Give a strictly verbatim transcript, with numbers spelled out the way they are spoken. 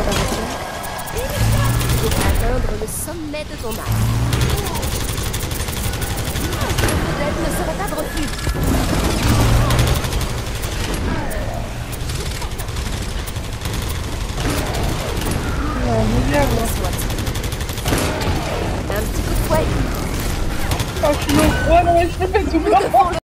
préparation. Pour atteindre le sommet de ton art. Peut-être ne serait pas de refus. Soit. Un petit coup de fouet. Oh, je suis au froid, non mais je me fais tout blanc.